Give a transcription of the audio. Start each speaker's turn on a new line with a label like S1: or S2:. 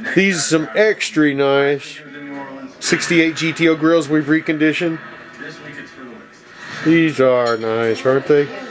S1: These are some extra nice 68 GTO grills we've reconditioned. These are nice, aren't they?